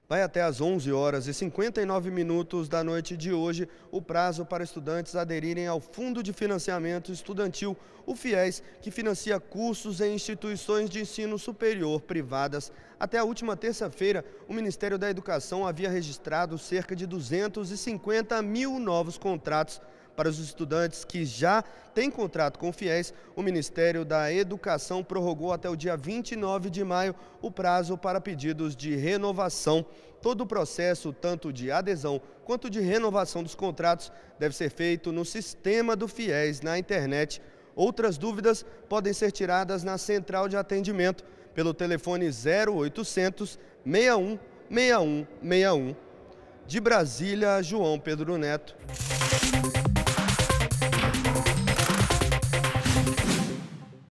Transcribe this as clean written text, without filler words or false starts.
Vai até às 11h59 da noite de hoje o prazo para estudantes aderirem ao Fundo de Financiamento Estudantil, o FIES, que financia cursos em instituições de ensino superior privadas. Até a última terça-feira, o Ministério da Educação havia registrado cerca de 250 mil novos contratos. Para os estudantes que já têm contrato com o FIES, o Ministério da Educação prorrogou até o dia 29 de maio o prazo para pedidos de renovação. Todo o processo, tanto de adesão quanto de renovação dos contratos, deve ser feito no sistema do FIES na internet. Outras dúvidas podem ser tiradas na central de atendimento pelo telefone 0800 61 61 61. De Brasília, João Pedro Neto.